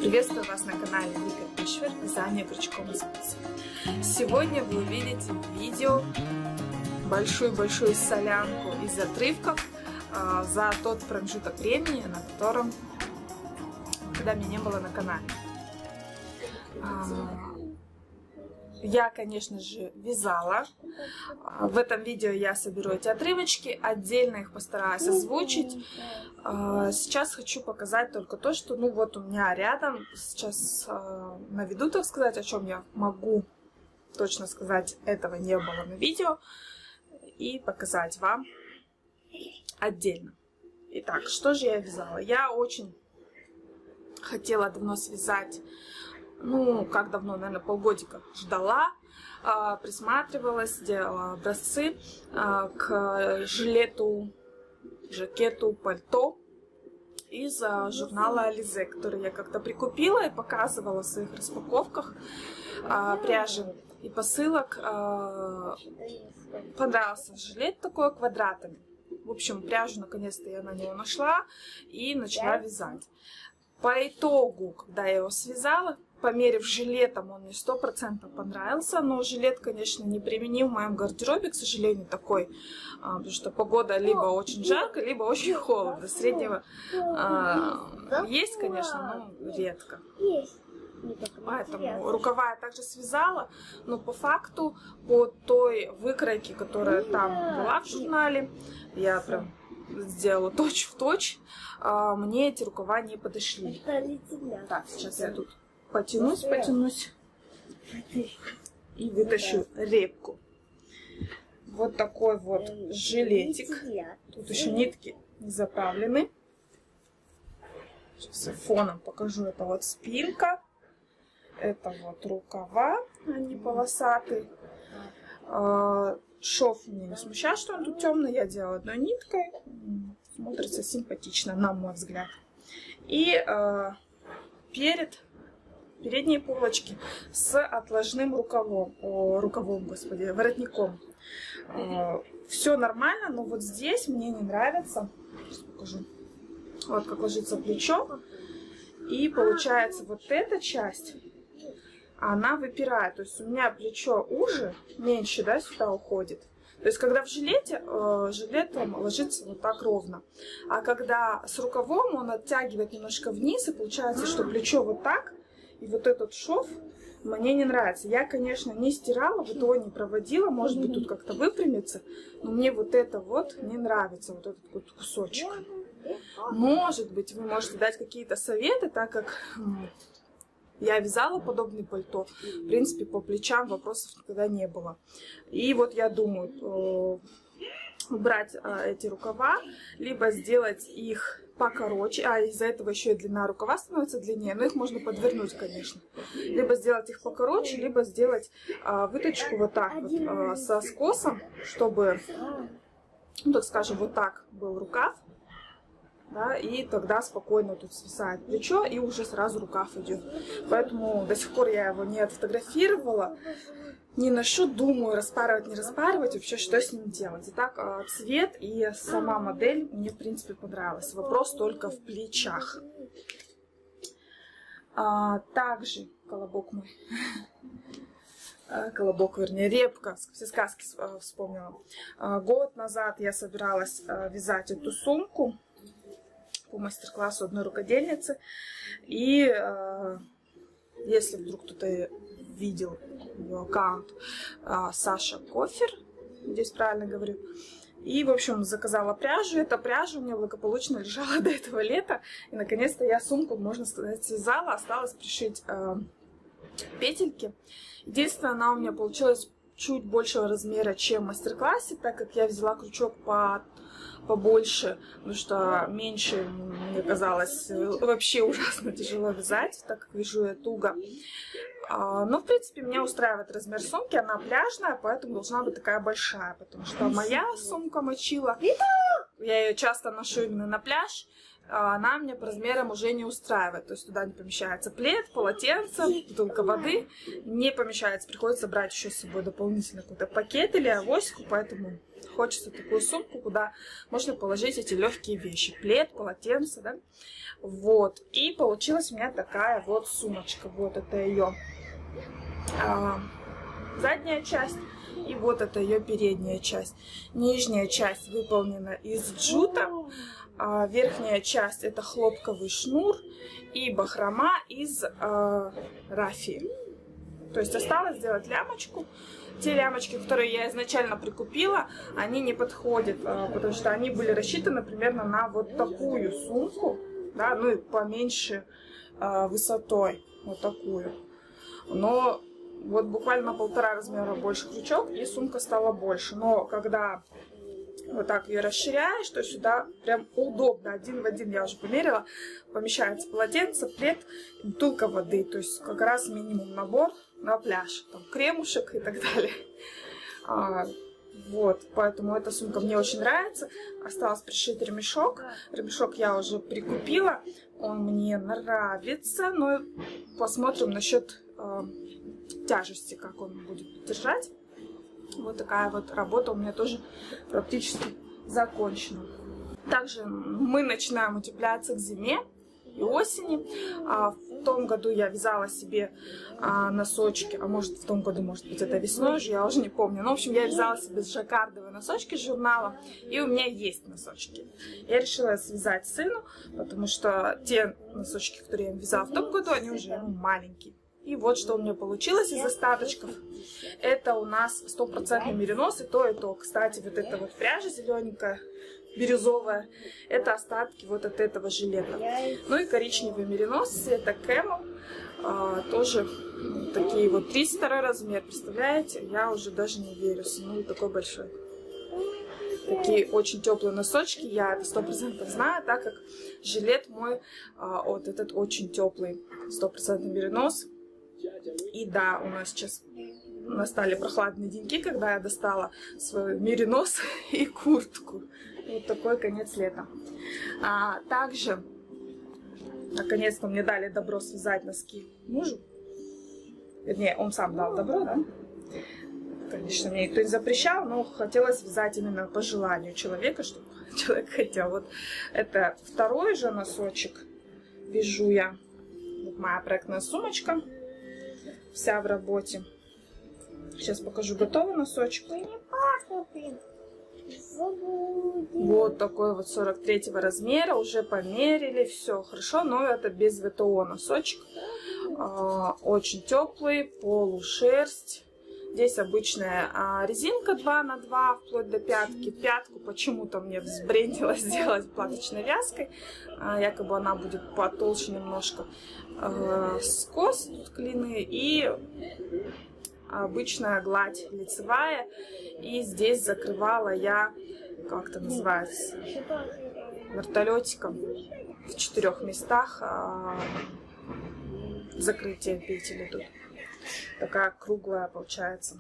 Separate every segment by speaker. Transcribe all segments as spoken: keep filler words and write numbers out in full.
Speaker 1: Приветствую вас на канале Вика Пишвер, вязание крючком и спицами. Сегодня вы увидите видео большую-большую солянку из отрывков а, за тот промежуток времени, на котором, когда меня не было на канале. А, я, конечно же, вязала. В этом видео я соберу эти отрывочки, отдельно их постараюсь озвучить. Сейчас хочу показать только то, что, ну вот у меня рядом, сейчас на виду, так сказать, о чем я могу точно сказать, этого не было на видео, и показать вам отдельно. Итак, что же я вязала? Я очень хотела давно связать. Ну, как давно, наверное, полгодика ждала, присматривалась, делала образцы к жилету, жакету, пальто из журнала Ализе, который я как-то прикупила и показывала в своих распаковках пряжи и посылок. Понравился жилет такой квадратами. В общем, пряжу наконец-то я на него нашла и начала вязать. По итогу, когда я его связала, померив жилетом, он мне сто процентов понравился, но жилет, конечно, не применим в моем гардеробе, к сожалению, такой, потому что погода либо очень жарко, либо очень холодно. Среднего а, есть, конечно, но редко. Поэтому рукава я также связала, но по факту, по той выкройке, которая там была в журнале, я прям сделала точь в точь, а, мне эти рукава не подошли. Так, сейчас я тут потянусь, потянусь и вытащу репку. Вот такой вот жилетик. Тут еще нитки не заправлены. Сейчас я фоном покажу. Это вот спинка. Это вот рукава, они полосатые. Шов меня не смущает, что он тут темный. Я делала одной ниткой. Смотрится симпатично, на мой взгляд. И э, перед, передние полочки с отложным рукавом, о, рукавом, господи, воротником. Э, все нормально, но вот здесь мне не нравится. Сейчас покажу. Вот как ложится плечо. И получается вот эта часть, она выпирает. То есть у меня плечо уже, меньше, да, сюда уходит. То есть, когда в жилете, э, жилет ложится вот так ровно. А когда с рукавом, он оттягивает немножко вниз, и получается, что плечо вот так. И вот этот шов мне не нравится. Я, конечно, не стирала, вот его не проводила. Может быть, тут как-то выпрямится. Но мне вот это вот не нравится, вот этот вот кусочек. Может быть, вы можете дать какие-то советы, так как я вязала подобное пальто. В принципе, по плечам вопросов никогда не было. И вот я думаю, убрать эти рукава, либо сделать их покороче. А из-за этого еще и длина рукава становится длиннее. Но их можно подвернуть, конечно. Либо сделать их покороче, либо сделать выточку вот так вот со скосом, чтобы, ну, так скажем, вот так был рукав. Да, и тогда спокойно тут свисает плечо, и уже сразу рукав идет. Поэтому до сих пор я его не отфотографировала, не ношу, думаю, распарывать, не распарывать, вообще что с ним делать. Итак, цвет и сама модель мне, в принципе, понравилась. Вопрос только в плечах. А, также колобок мой, колобок, вернее, репка, все сказки вспомнила. Год назад я собиралась вязать эту сумку по мастер-классу одной рукодельницы. И э, если вдруг кто-то видел ее аккаунт, э, Саша Кофер, здесь правильно говорю, и, в общем, заказала пряжу. Эта пряжа у меня благополучно лежала до этого лета. И, наконец-то, я сумку, можно сказать, связала. Осталось пришить э, петельки. Единственное, она у меня получилась чуть большего размера, чем в мастер-классе, так как я взяла крючок по побольше, потому что меньше мне казалось вообще ужасно тяжело вязать, так как вяжу я туго. Но, в принципе, меня устраивает размер сумки, она пляжная, поэтому должна быть такая большая, потому что моя сумка мочила, я ее часто ношу именно на пляж, она мне по размерам уже не устраивает. То есть туда не помещается плед, полотенце, бутылка воды. Не помещается. Приходится брать еще с собой дополнительно какой-то пакет или авоську. Поэтому хочется такую сумку, куда можно положить эти легкие вещи. Плед, полотенце, да. Вот. И получилась у меня такая вот сумочка. Вот это ее а, задняя часть. И вот это ее передняя часть. Нижняя часть выполнена из джута. А верхняя часть это хлопковый шнур и бахрома из э, рафии. То есть осталось сделать лямочку. Те лямочки, которые я изначально прикупила, они не подходят, э, потому что они были рассчитаны примерно на вот такую сумку, да, ну и поменьше э, высотой, вот такую. Но вот буквально на полтора размера больше крючок, и сумка стала больше. Но когда вот так ее расширяешь, то сюда прям удобно, один в один, я уже померила, помещается полотенце, плед, бутылка воды, то есть как раз минимум набор на пляж, там кремушек и так далее. А, вот, поэтому эта сумка мне очень нравится. Осталось пришить ремешок, ремешок я уже прикупила, он мне нравится, но посмотрим насчет э, тяжести, как он будет держать. Вот такая вот работа у меня тоже практически закончена. Также мы начинаем утепляться к зиме и осени. А в том году я вязала себе а, носочки, а может в том году, может быть, это весной уже, я уже не помню. Но, в общем, я вязала себе жаккардовые носочки с журнала, и у меня есть носочки. Я решила связать сыну, потому что те носочки, которые я вязала в том году, они уже маленькие. И вот что у меня получилось из остаточков. Это у нас стопроцентный меринос, и то, и то. Кстати, вот эта вот пряжа зелененькая, бирюзовая, это остатки вот от этого жилета. Ну и коричневый меринос цвета Camel, а, тоже такие вот тридцать второй размер, представляете? Я уже даже не верю, ну такой большой. Такие очень теплые носочки, я это сто процентов знаю, так как жилет мой, а, вот этот очень теплый, стопроцентный меринос. И да, у нас сейчас настали прохладные деньки, когда я достала свой меринос и куртку. Вот такой конец лета. А, также, наконец-то мне дали добро связать носки мужу. Вернее, он сам дал добро, да? Конечно, мне никто не запрещал, но хотелось связать именно по желанию человека, чтобы человек хотел. Вот это второй же носочек вяжу я. Вот моя проектная сумочка. Вся в работе. Сейчас покажу готовый носочек. Вот такой вот сорок третьего размера. Уже померили. Все хорошо. Но это без ВТО носочек. Очень теплый. Полушерсть. Здесь обычная резинка два на два. Вплоть до пятки. Пятку почему-то мне взбрендило сделать платочной вязкой. Якобы она будет потолще немножко. Скос тут клины и обычная гладь лицевая. И здесь закрывала я, как это называется, вертолетиком в четырех местах а, закрытие петель тут. Такая круглая получается,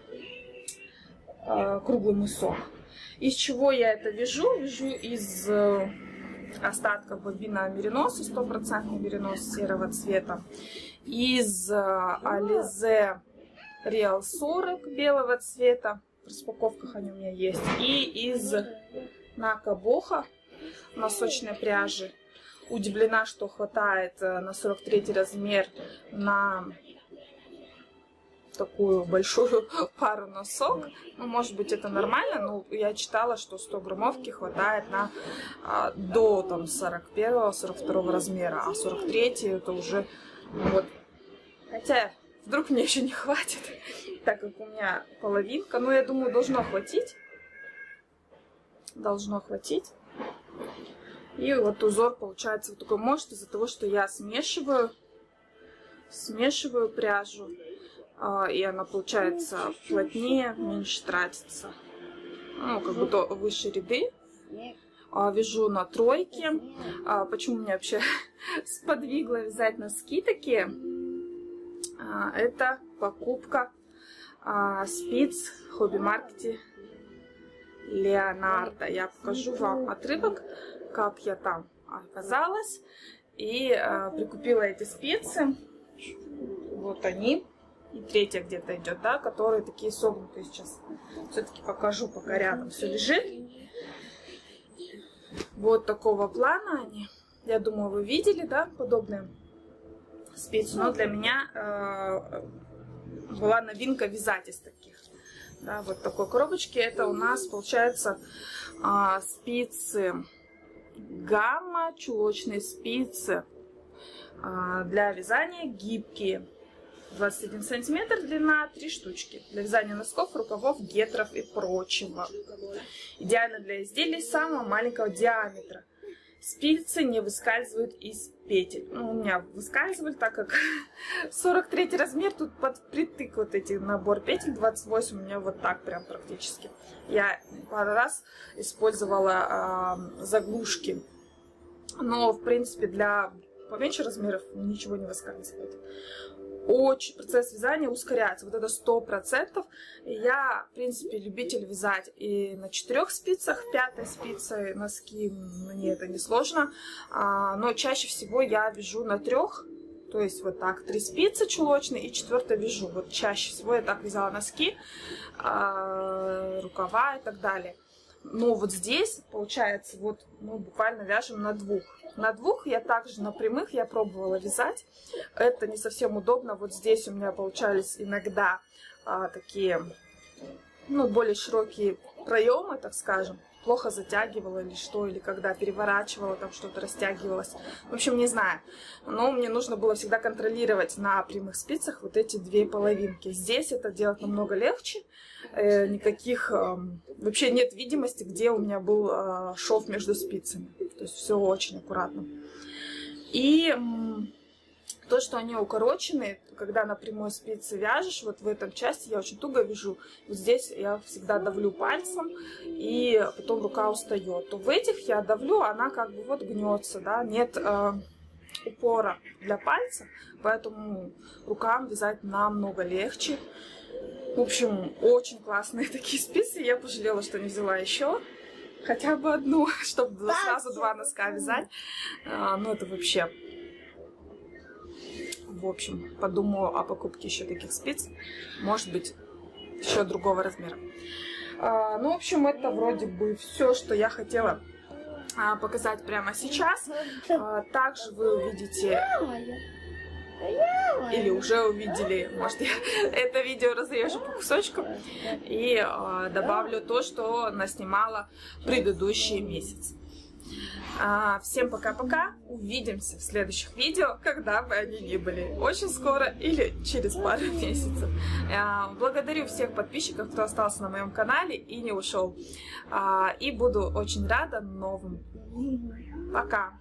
Speaker 1: а, круглый мысок. Из чего я это вяжу? Вяжу из остатков бобина мериноса, стопроцентный меринос серого цвета, из Alize Real сорок белого цвета, в распаковках они у меня есть, и из Накабоха носочной пряжи. Удивлена, что хватает на сорок третий размер на такую большую пару носок. Ну, может быть, это нормально, но я читала, что сто граммовки хватает на а, до там сорок первого сорок второго размера, а сорок третий это уже вот. Хотя вдруг мне еще не хватит, так как у меня половинка, но я думаю, должно хватить. Должно хватить. И вот узор получается вот такой. Может, из-за того, что я смешиваю, смешиваю пряжу. И она получается плотнее, меньше тратится. Ну, как будто выше ряды. Вяжу на тройке. Почему меня вообще сподвигло вязать носки такие? Это покупка спиц в хобби-маркете Леонардо. Я покажу вам отрывок, как я там оказалось. И э, прикупила эти спицы. Вот они. И третья где-то идет, да, которые такие согнутые сейчас. Все-таки покажу, пока рядом все лежит. Вот такого плана они. Я думаю, вы видели, да, подобные спицы. Но для меня э, была новинка вязать из таких. Да, вот такой коробочки. Это у нас получается э, спицы гамма, чулочные спицы э, для вязания гибкие. двадцать один сантиметр длина, три штучки. Для вязания носков, рукавов, гетров и прочего. Идеально для изделий самого маленького диаметра. Спицы не выскальзывают из петель. Ну, у меня выскальзывали, так как сорок третий размер, тут под впритык вот эти набор петель, двадцать восемь у меня вот так прям практически. Я пару раз использовала э, заглушки, но в принципе для поменьше размеров ничего не выскальзывает. Очень процесс вязания ускоряется, вот это сто процентов. Я, в принципе, любитель вязать и на четырех спицах, пятой спицей носки, мне это не сложно, но чаще всего я вяжу на трех, то есть вот так, три спицы чулочные и четвертая вяжу. Вот чаще всего я так вязала носки, рукава и так далее. Но вот здесь, получается, вот мы буквально вяжем на двух. На двух я также на прямых я пробовала вязать. Это не совсем удобно. Вот здесь у меня получались иногда а, такие, ну, более широкие проемы, так скажем. Плохо затягивала или что, или когда переворачивала, там что-то растягивалось. В общем, не знаю. Но мне нужно было всегда контролировать на прямых спицах вот эти две половинки. Здесь это делать намного легче. Э, никаких... Э, вообще нет видимости, где у меня был э, шов между спицами. То есть все очень аккуратно. И... То, что они укороченные, когда на прямой спице вяжешь, вот в этом части я очень туго вяжу, вот здесь я всегда давлю пальцем, и потом рука устает. То в этих я давлю, она как бы вот гнется, да, нет э, упора для пальца, поэтому рукам вязать намного легче. В общем, очень классные такие спицы, я пожалела, что не взяла еще. Хотя бы одну, чтобы сразу два носка вязать. А, ну, это вообще... В общем, подумаю о покупке еще таких спиц. Может быть, еще другого размера. А, ну, в общем, это вроде бы все, что я хотела а, показать прямо сейчас. А, также вы увидите... Или уже увидели, может, я это видео разрежу по кусочкам и э, добавлю то, что наснимала предыдущие месяцы. А, всем пока-пока, увидимся в следующих видео, когда бы они ни были, очень скоро или через пару месяцев. А, благодарю всех подписчиков, кто остался на моем канале и не ушел. А, и буду очень рада новым. Пока!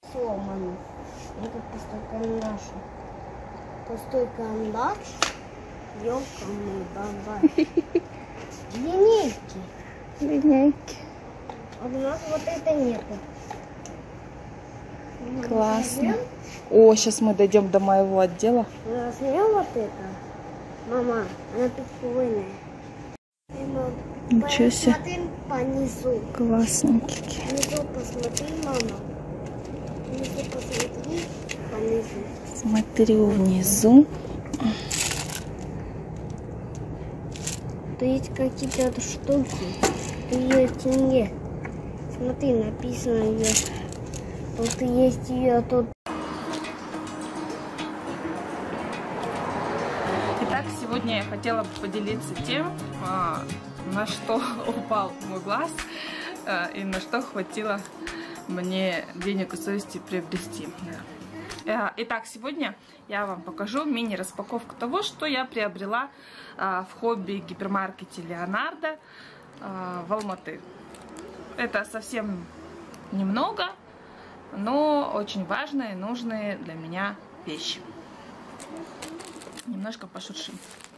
Speaker 2: Сломанный. Это пустой карандаш. Пустой карандаш. Ёлка-мой бабай. Линейки.
Speaker 3: Линейки.
Speaker 2: А у нас вот это нету.
Speaker 3: Классно. О, сейчас мы дойдем до моего отдела.
Speaker 2: Возьмем вот это. Мама, она прикольная.
Speaker 3: Ничего себе.
Speaker 2: Посмотри по низу.
Speaker 3: Классненький.
Speaker 2: Внизу посмотри, мама. Внизу посмотри по низу.
Speaker 3: Смотрю внизу.
Speaker 2: Тут есть какие-то штуки. Тут ее нет. Смотри, написано ее. Тут есть ее тут.
Speaker 1: Итак, сегодня я хотела бы поделиться тем, на что упал мой глаз и на что хватило мне денег и совести приобрести. Итак, сегодня я вам покажу мини-распаковку того, что я приобрела в хобби-гипермаркете Леонардо в Алматы. Это совсем немного, но очень важные, нужные для меня вещи. Немножко пошуршим.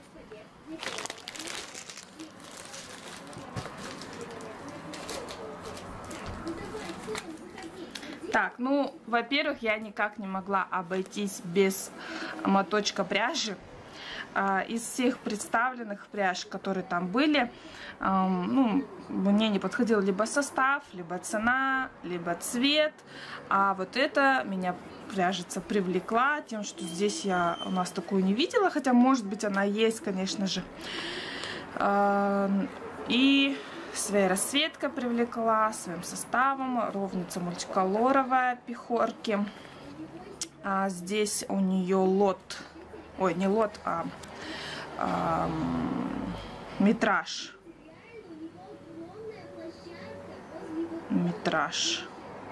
Speaker 1: Так, ну, во-первых, я никак не могла обойтись без моточка пряжи. Из всех представленных пряж, которые там были, ну, мне не подходил либо состав, либо цена, либо цвет. А вот это меня, пряжица, привлекла тем, что здесь я у нас такую не видела, хотя, может быть, она есть, конечно же. И своя расцветка привлекла своим составом. Ровница мультиколоровая, пихорки. А здесь у нее лот. Ой, не лот, а, а метраж. Метраж.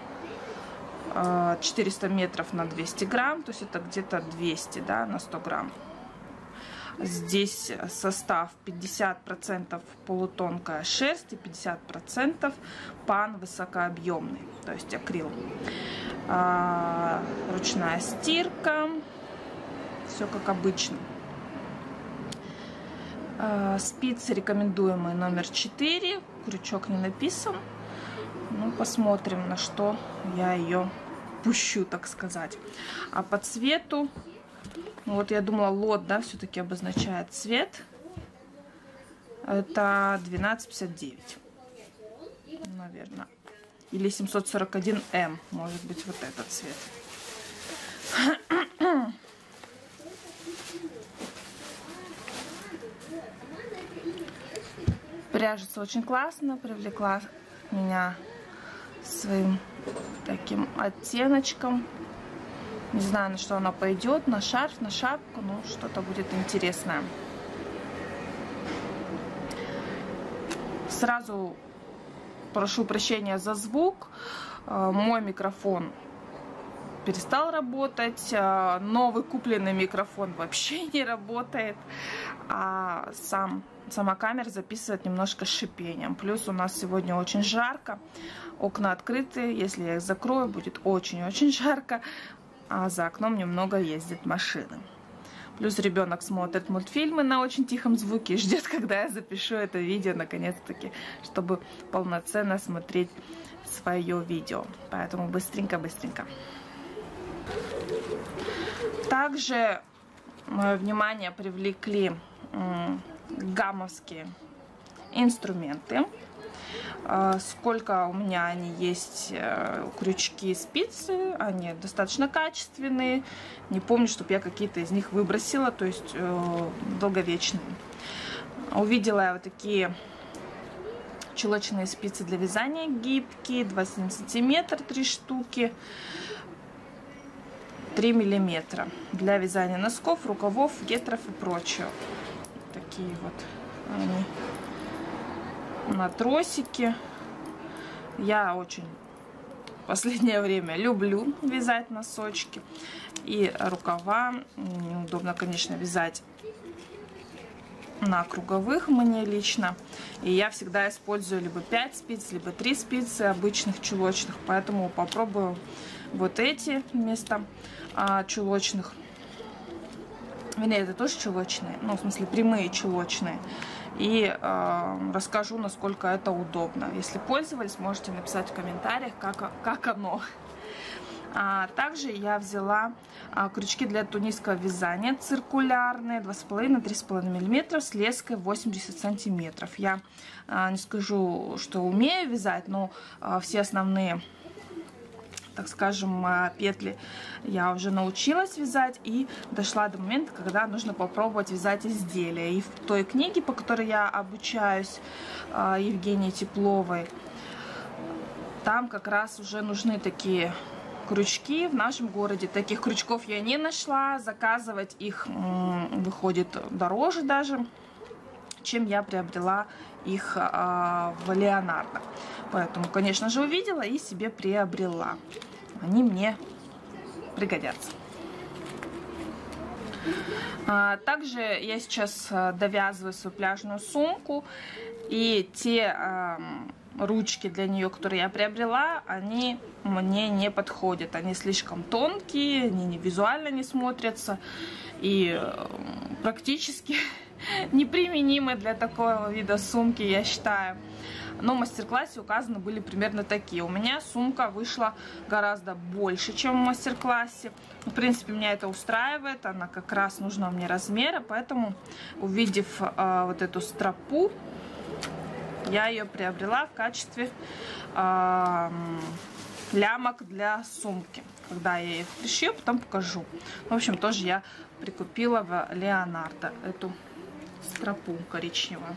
Speaker 1: четыреста метров на двести грамм, то есть это где-то двести, да, на сто грамм. Здесь состав пятьдесят процентов полутонкая шерсть и пятьдесят процентов пан высокообъемный, то есть акрил. А, ручная стирка. Все как обычно. Спицы рекомендуемые номер четыре. Крючок не написан. Ну, посмотрим, на что я ее пущу, так сказать. А по цвету, ну, вот я думала, лот, да, все-таки обозначает цвет. Это двенадцать пятьдесят девять. Наверное. Или семьсот сорок один эм. Может быть, вот этот цвет. Пряжица очень классно, привлекла меня своим таким оттеночком. Не знаю, на что она пойдет, на шарф, на шапку, но что-то будет интересное. Сразу прошу прощения за звук. Мой микрофон перестал работать, новый купленный микрофон вообще не работает, а сам Сама камера записывает немножко с шипением. Плюс у нас сегодня очень жарко. Окна открыты. Если я их закрою, будет очень-очень жарко. А за окном немного ездят машины. Плюс ребенок смотрит мультфильмы на очень тихом звуке и ждет, когда я запишу это видео, наконец-таки, чтобы полноценно смотреть свое видео. Поэтому быстренько-быстренько. Также мое внимание привлекли гаммовские инструменты. Сколько у меня они есть, крючки и спицы, они достаточно качественные. Не помню, чтобы я какие-то из них выбросила, то есть долговечные. Увидела я вот такие чулочные спицы для вязания гибкие, двадцать один сантиметр, три штуки, три миллиметра. Для вязания носков, рукавов, гетров и прочего. Такие вот они на тросике. Я очень в последнее время люблю вязать носочки и рукава. Неудобно, конечно, вязать на круговых мне лично. И я всегда использую либо пять спиц, либо три спицы обычных чулочных. Поэтому попробую вот эти вместо а, чулочных. Вернее, это тоже чулочные, ну, в смысле, прямые чулочные. И э, расскажу, насколько это удобно. Если пользовались, можете написать в комментариях, как, как оно. А, также я взяла а, крючки для тунисского вязания циркулярные, два с половиной — три с половиной миллиметра с леской восемьдесят сантиметров. Я а, не скажу, что умею вязать, но а, все основные, так скажем, петли я уже научилась вязать и дошла до момента, когда нужно попробовать вязать изделия. И в той книге, по которой я обучаюсь, Евгении Тепловой, там как раз уже нужны такие крючки. В нашем городе таких крючков я не нашла. Заказывать их выходит дороже даже, чем я приобрела их в Леонардо. Поэтому, конечно же, увидела и себе приобрела. Они мне пригодятся. А, также я сейчас довязываю свою пляжную сумку. И те а, ручки для нее, которые я приобрела, они мне не подходят. Они слишком тонкие, они не, визуально не смотрятся. И а, практически неприменимы для такого вида сумки, я считаю. Но в мастер-классе указаны были примерно такие. У меня сумка вышла гораздо больше, чем в мастер-классе. В принципе, меня это устраивает. Она как раз нужного мне размера. Поэтому, увидев э, вот эту стропу, я ее приобрела в качестве э, лямок для сумки. Когда я ее пришью, потом покажу. В общем, тоже я прикупила в Леонардо эту стропу коричневую.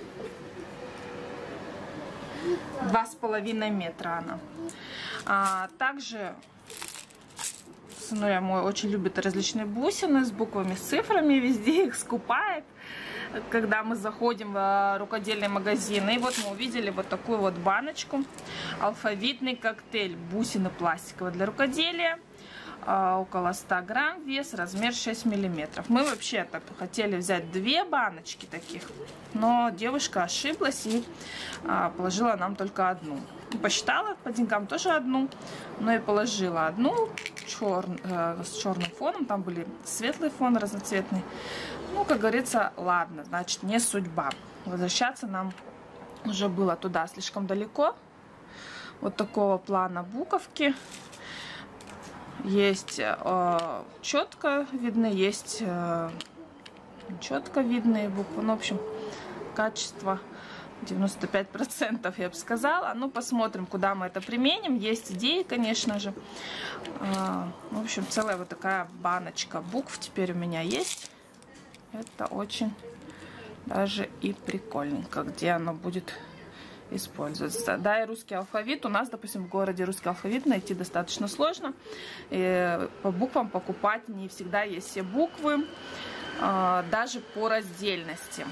Speaker 1: Два с половиной метра она. А, также сынуля мой очень любит различные бусины с буквами, с цифрами, везде их скупает, когда мы заходим в рукодельные магазины. И вот мы увидели вот такую вот баночку. Алфавитный коктейль. Бусины пластиковые для рукоделия. Около ста грамм, вес, размер шесть миллиметров. Мы вообще-то хотели взять две баночки таких, но девушка ошиблась и а, положила нам только одну. Посчитала по деньгам тоже одну, но и положила одну чер... э, с черным фоном. Там были светлый фон, разноцветный. Ну, как говорится, ладно, значит, не судьба. Возвращаться нам уже было туда слишком далеко. Вот такого плана буковки. Есть э, четко видны, есть э, четко видные буквы. Ну, в общем, качество девяносто пять процентов, я бы сказала. Ну, посмотрим, куда мы это применим. Есть идеи, конечно же. Э, в общем, целая вот такая баночка букв теперь у меня есть. Это очень даже и прикольненько, где оно будет используется. Да, и русский алфавит. У нас, допустим, в городе русский алфавит найти достаточно сложно. И по буквам покупать не всегда есть все буквы, даже по раздельности.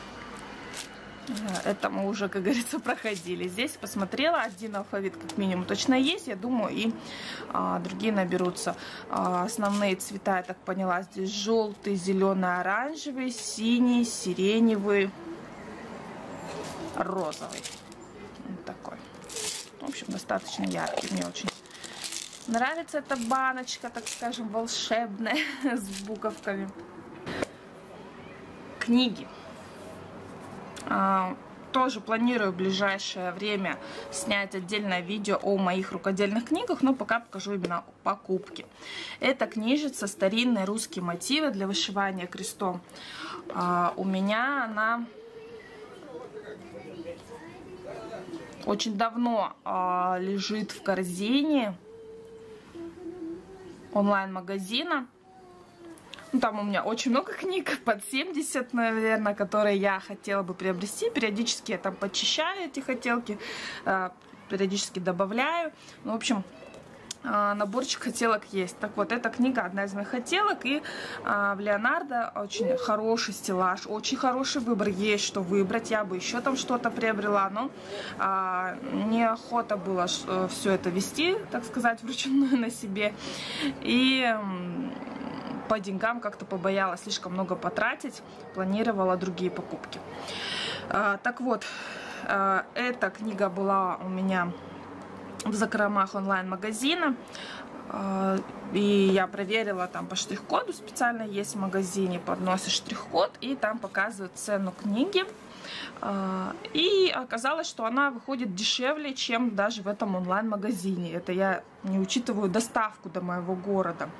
Speaker 1: Это мы уже, как говорится, проходили. Здесь посмотрела, один алфавит как минимум точно есть. Я думаю, и а, другие наберутся. А, основные цвета, я так поняла, здесь желтый, зеленый, оранжевый, синий, сиреневый, розовый. Вот такой. В общем, достаточно яркий. Мне очень нравится эта баночка, так скажем, волшебная, с буковками. Книги. А, тоже планирую в ближайшее время снять отдельное видео о моих рукодельных книгах, но пока покажу именно покупки. Это книжица «Старинные русские мотивы для вышивания крестом». А, у меня она очень давно а, лежит в корзине онлайн-магазина. Ну, там у меня очень много книг, под семьдесят, наверное, которые я хотела бы приобрести. Периодически я там почищаю эти хотелки, а, периодически добавляю. Ну, в общем, а, наборчик хотелок есть. Так вот, эта книга одна из моих хотелок. И а, в Леонардо очень хороший стеллаж, очень хороший выбор. Есть что выбрать. Я бы еще там что-то приобрела, но а, неохота было все это вести, так сказать, вручную на себе. И по деньгам как-то побоялась слишком много потратить, планировала другие покупки. Так вот, эта книга была у меня в закромах онлайн-магазина. И я проверила там по штрих-коду, специально есть в магазине, подносишь штрих-код, и там показывают цену книги. И оказалось, что она выходит дешевле, чем даже в этом онлайн-магазине. Это я не учитываю доставку до моего города.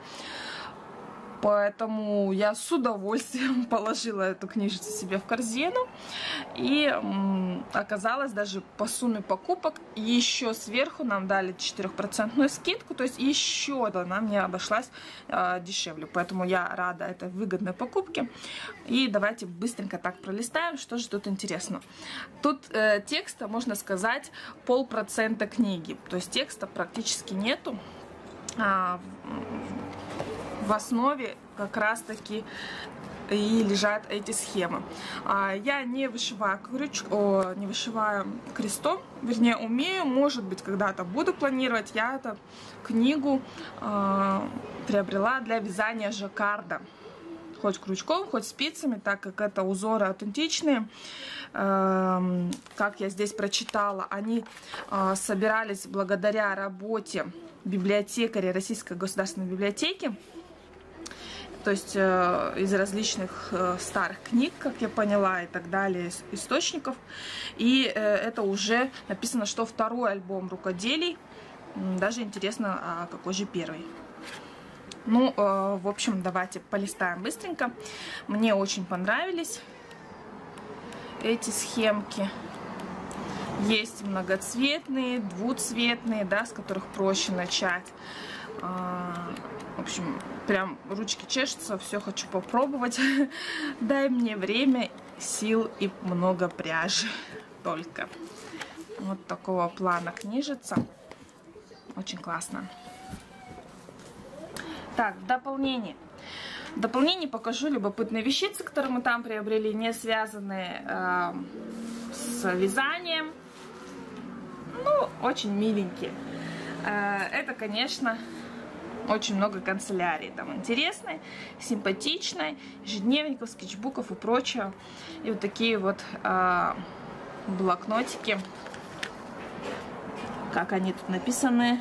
Speaker 1: Поэтому я с удовольствием положила эту книжицу себе в корзину. И м, оказалось, даже по сумме покупок еще сверху нам дали четырёхпроцентную скидку. То есть еще она мне обошлась э, дешевле. Поэтому я рада этой выгодной покупке. И давайте быстренько так пролистаем, что же тут интересно. Тут э, текста, можно сказать, полпроцента книги. То есть текста практически нету. А, в основе как раз таки и лежат эти схемы. Я не вышиваю крючком, о, не вышиваю крестом, вернее умею, может быть когда-то буду планировать. Я эту книгу э, приобрела для вязания жаккарда. Хоть крючком, хоть спицами, так как это узоры аутентичные. Э, как я здесь прочитала, они э, собирались благодаря работе библиотекаря Российской государственной библиотеки. То есть э, из различных э, старых книг, как я поняла, и так далее, источников. И э, это уже написано, что второй альбом рукоделий. Даже интересно, а какой же первый. Ну, э, в общем, давайте полистаем быстренько. Мне очень понравились эти схемки. Есть многоцветные, двуцветные, да, с которых проще начать. В общем, прям ручки чешутся, все хочу попробовать. Дай мне время, сил и много пряжи только. Вот такого плана книжица. Очень классно. Так, в дополнение. В дополнение покажу любопытные вещицы, которые мы там приобрели, не связанные э, с вязанием. Ну, очень миленькие. Э, это, конечно... Очень много канцелярии там интересной, симпатичной, ежедневников, скетчбуков и прочего. И вот такие вот э, блокнотики. Как они тут написаны?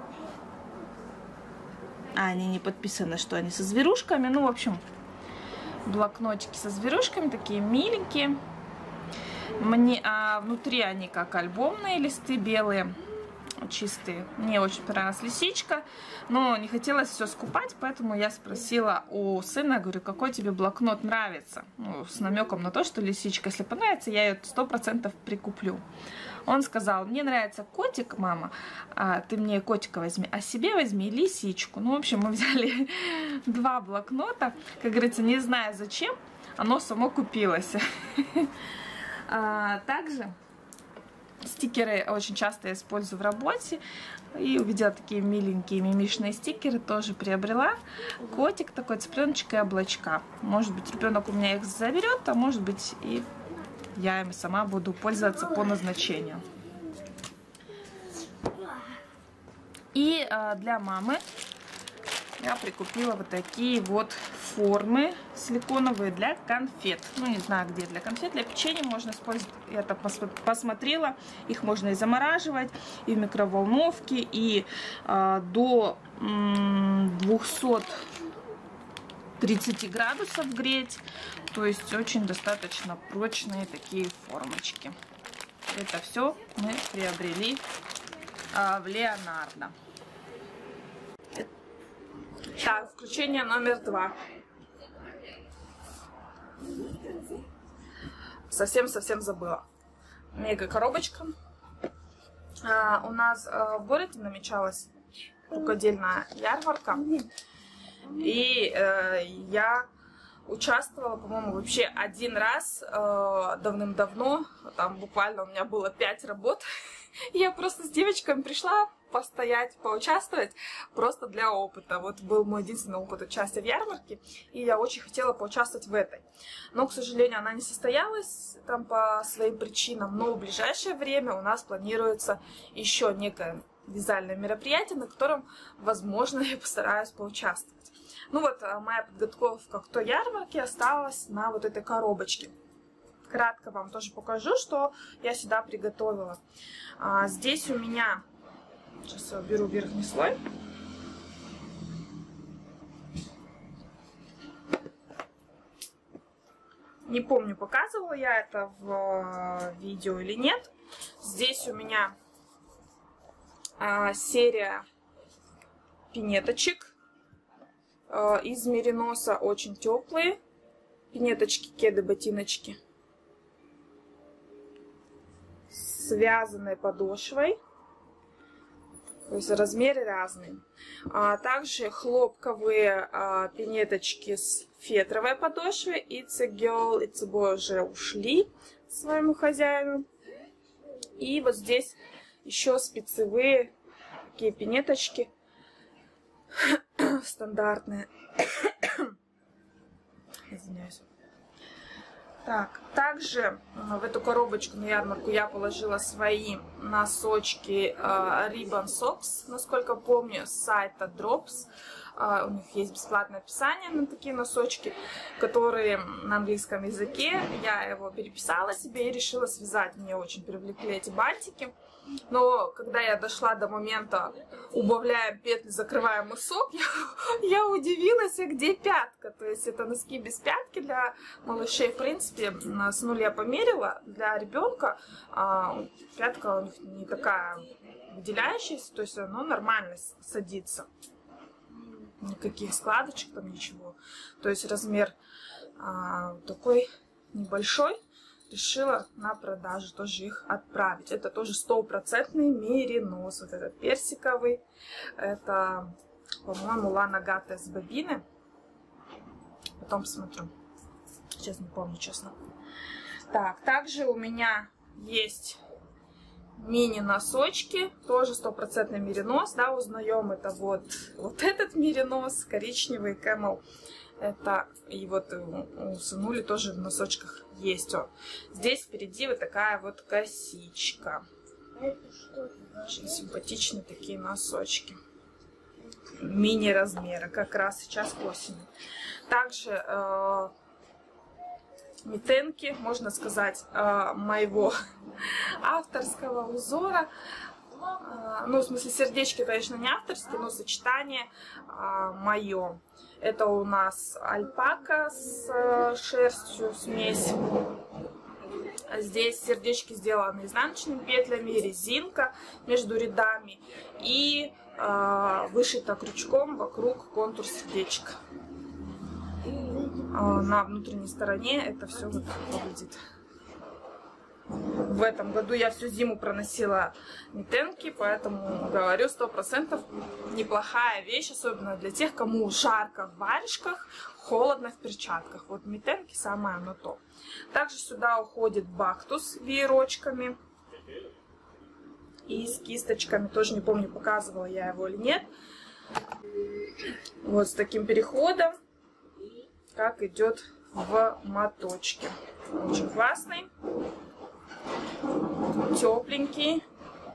Speaker 1: А, они не подписаны, что они со зверушками. Ну, в общем, блокнотики со зверушками, такие миленькие. Мне, а внутри они как альбомные листы белые. Чистые. Мне очень понравилась лисичка, но не хотелось все скупать, поэтому я спросила у сына, говорю, какой тебе блокнот нравится? Ну, с намеком на то, что лисичка, если понравится, я ее сто процентов прикуплю. Он сказал, мне нравится котик, мама, а ты мне котика возьми, а себе возьми лисичку. Ну, в общем, мы взяли два блокнота, как говорится, не знаю зачем, оно само купилось. Также стикеры очень часто я использую в работе. И увидела такие миленькие мимишные стикеры, тоже приобрела. Котик такой, цыпленочек и облачка. Может быть, ребенок у меня их заберет, а может быть и я ими сама буду пользоваться по назначению. И э, для мамы я прикупила вот такие вот формы силиконовые для конфет. Ну, не знаю, где для конфет, для печенья можно использовать. Я так посмотрела. Их можно и замораживать, и в микроволновке, и э, до двухсот тридцати градусов греть. То есть очень достаточно прочные такие формочки. Это все мы приобрели э, в Леонардо. Так, включение номер два. Совсем-совсем забыла. Мега коробочка. А, у нас а, в городе намечалась рукодельная ярмарка. И а, я участвовала, по-моему, вообще один раз а, давным-давно. Там буквально у меня было пять работ. Я просто с девочками пришла постоять, поучаствовать, просто для опыта. Вот был мой единственный опыт участия в ярмарке, и я очень хотела поучаствовать в этой. Но, к сожалению, она не состоялась там по своим причинам, но в ближайшее время у нас планируется еще некое вязальное мероприятие, на котором, возможно, я постараюсь поучаствовать. Ну вот, моя подготовка к той ярмарке осталась на вот этой коробочке. Кратко вам тоже покажу, что я сюда приготовила. А, здесь у меня... Сейчас я уберу верхний слой. Не помню, показывала я это в видео или нет. Здесь у меня а, серия пинеточек а, из мериноса, очень теплые. Пинеточки, кеды, ботиночки. Связанной подошвой. То есть размеры разные. А также хлопковые а, пинеточки с фетровой подошвой. It's a girl, it's a boy уже ушли своему хозяину. И вот здесь еще спецевые такие пинеточки стандартные. Извиняюсь. Так, также в эту коробочку на ярмарку я положила свои носочки uh, Ribbon Socks, насколько помню, с сайта Drops. Uh, у них есть бесплатное описание на такие носочки, которые на английском языке. Я его переписала себе и решила связать. Мне очень привлекли эти бантики. Но когда я дошла до момента убавляем петли, закрываем мысок, я, я удивилась, а где пятка. То есть это носки без пятки для малышей. В принципе, с нуля я померила. Для ребенка а, пятка у них не такая выделяющаяся, то есть оно нормально садится. Никаких складочек там, ничего. То есть размер а, такой небольшой. Решила на продажу тоже их отправить. Это тоже стопроцентный меринос. Вот этот персиковый. Это, по-моему, Лана Гата с бобины. Потом посмотрю. Сейчас не помню, честно. Так, также у меня есть мини-носочки. Тоже стопроцентный меринос. Да, узнаем это вот, вот этот меринос. Коричневый Camel. Это и вот у сынули тоже в носочках есть. О. Здесь впереди вот такая вот косичка. Очень симпатичные такие носочки. Мини-размера, как раз сейчас к осени. Также э, митенки, можно сказать, э, моего авторского узора. Ну, в смысле, сердечки, конечно, не авторские, но сочетание а, мое. Это у нас альпака с а, шерстью, смесь. Здесь сердечки сделаны изнаночными петлями, резинка между рядами и а, вышито крючком вокруг контур сердечка. А, на внутренней стороне это все вот так выглядит. В этом году я всю зиму проносила митенки, поэтому говорю, сто процентов неплохая вещь, особенно для тех, кому жарко в варежках, холодно в перчатках. Вот митенки самое оно то. Также сюда уходит бактус веерочками и с кисточками. Тоже не помню, показывала я его или нет. Вот с таким переходом, как идет в моточке. Очень классный. Тепленький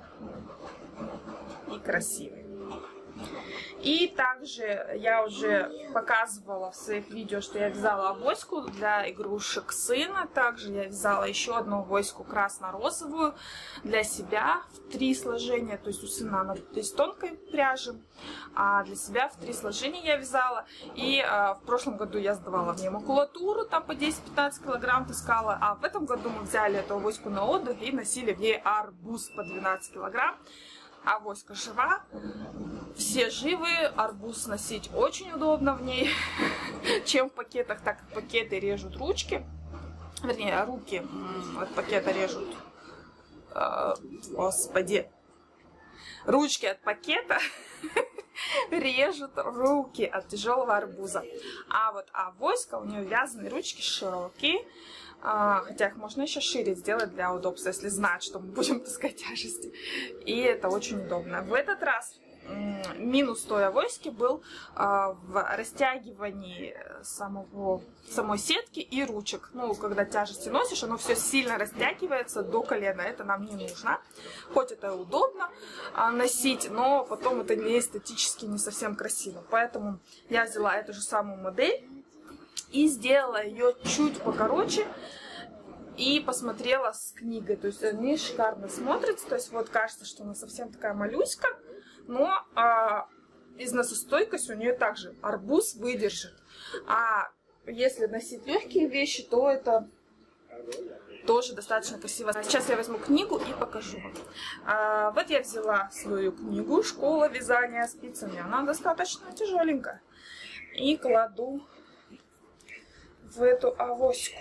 Speaker 1: и красивый. И также я уже показывала в своих видео, что я вязала авоську для игрушек сына. Также я вязала еще одну авоську красно-розовую для себя в три сложения. То есть у сына она из тонкой пряжи, а для себя в три сложения я вязала. И а, в прошлом году я сдавала в ней макулатуру, там по десять-пятнадцать килограмм таскала. А в этом году мы взяли эту авоську на отдых и носили в ней арбуз по двенадцать килограмм. Авоська жива, все живы, арбуз носить очень удобно в ней, чем в пакетах, так как пакеты режут ручки, вернее, руки от пакета режут, э, господи, ручки от пакета режут руки от тяжелого арбуза. А вот авоська, у нее вязаные ручки широкие, а, хотя их можно еще шире сделать для удобства, если знать, что мы будем таскать тяжести. И это очень удобно. В этот раз минус той авоськи был а, в растягивании самого, самой сетки и ручек. Ну, когда тяжести носишь, оно все сильно растягивается до колена. Это нам не нужно. Хоть это и удобно а, носить, но потом это не эстетически, не совсем красиво. Поэтому я взяла эту же самую модель и сделала ее чуть покороче. И посмотрела с книгой. То есть они шикарно смотрятся. То есть вот кажется, что она совсем такая малюська. Но а, износостойкость у нее также. Арбуз выдержит. А если носить легкие вещи, то это тоже достаточно красиво. Сейчас я возьму книгу и покажу вам. А, вот я взяла свою книгу «Школа вязания спицами». Она достаточно тяжеленькая. И кладу в эту авоську.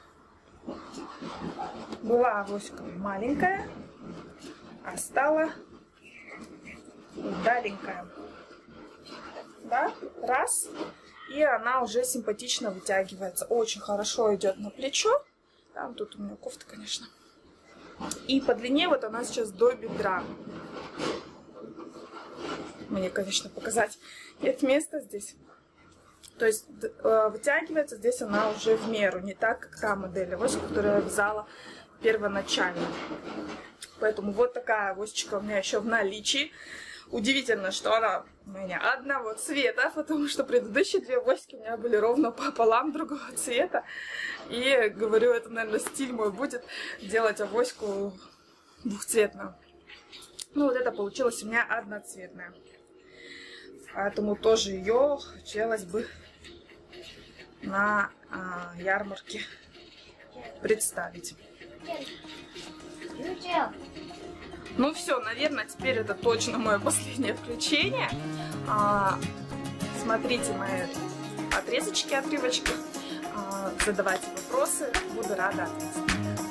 Speaker 1: Была авоська маленькая, а стала удаленькая. Да? Раз. И она уже симпатично вытягивается. Очень хорошо идет на плечо. Там тут у меня кофта, конечно. И по длине вот она сейчас до бедра. Мне, конечно, показать нет места здесь. То есть вытягивается здесь она уже в меру, не так, как та модель авоськи, которую я вязала первоначально. Поэтому вот такая авоська у меня еще в наличии. Удивительно, что она у меня одного цвета, потому что предыдущие две авоськи у меня были ровно пополам другого цвета. И говорю, это, наверное, стиль мой будет делать авоську двухцветную. Ну вот это получилось у меня одноцветная. Поэтому тоже ее хотелось бы на а, ярмарке представить. Ну все, наверное, теперь это точно мое последнее включение. А, смотрите мои отрезочки, отрывочки, а, задавайте вопросы, буду рада ответить.